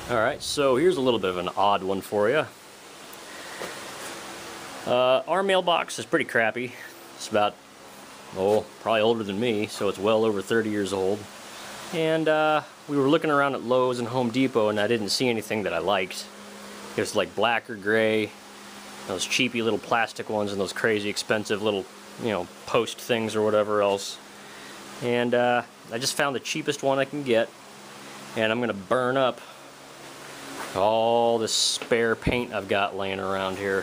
Alright, so here's a little bit of an odd one for you. Our mailbox is pretty crappy. It's about, probably older than me, so it's well over 30 years old. And we were looking around at Lowe's and Home Depot, and I didn't see anything that I liked. It was like black or gray, those cheapy little plastic ones, and those crazy expensive little, post things or whatever else. And I just found the cheapest one I can get, and I'm gonna burn up all this spare paint I've got laying around here.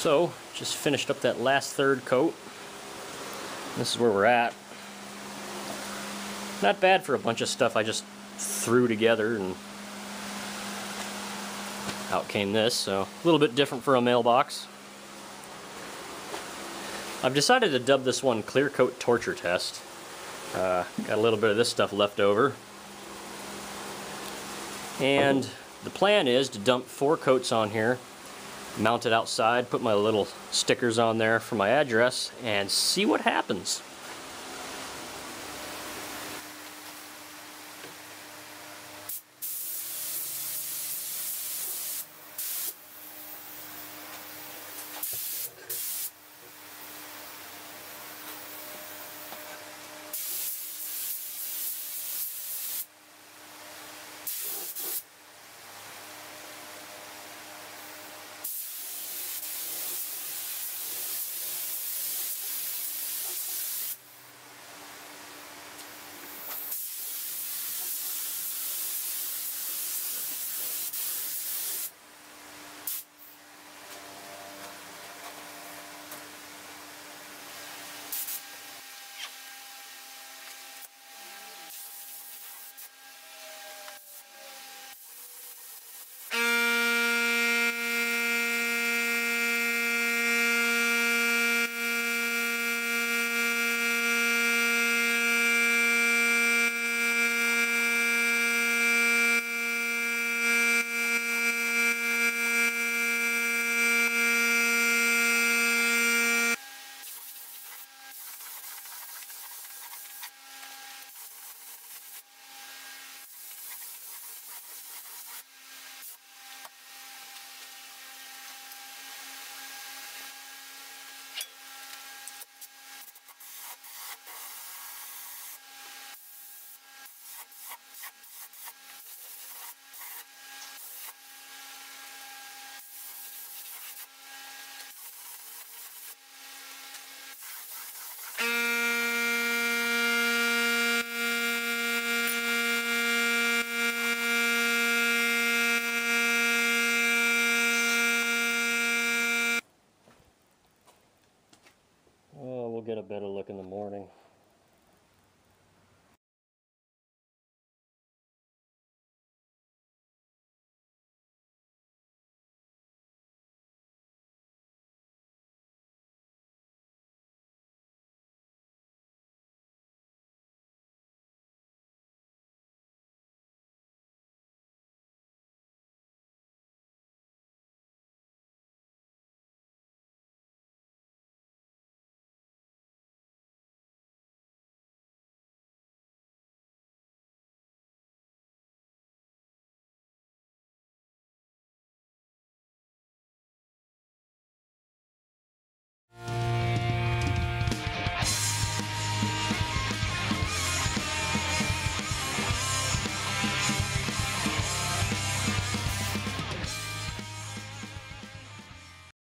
So, just finished up that last third coat. This is where we're at. Not bad for a bunch of stuff I just threw together, and out came this. So, a little bit different for a mailbox. I've decided to dub this one Clear Coat Torture Test. Got a little bit of this stuff left over. And the plan is to dump 4 coats on here, mount it outside, put my little stickers on there for my address, and see what happens. Oh, we'll get a better look in the morning.